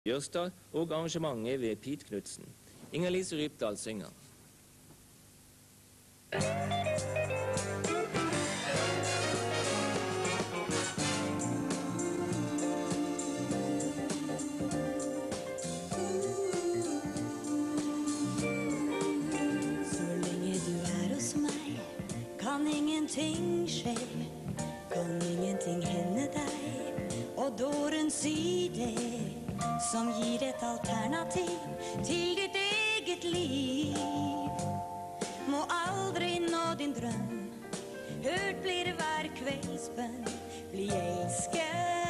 Jørstad og arrangementet ved Pete Knudsen. Inger-Lise Rypdal synger. Så lenge du hos meg, kan ingenting skje, kan ingenting hende deg, og dårens side som gir et alternativ til ditt eget liv. Må aldri nå din drøm, hørt blir hver kveldsbønn, bli elsket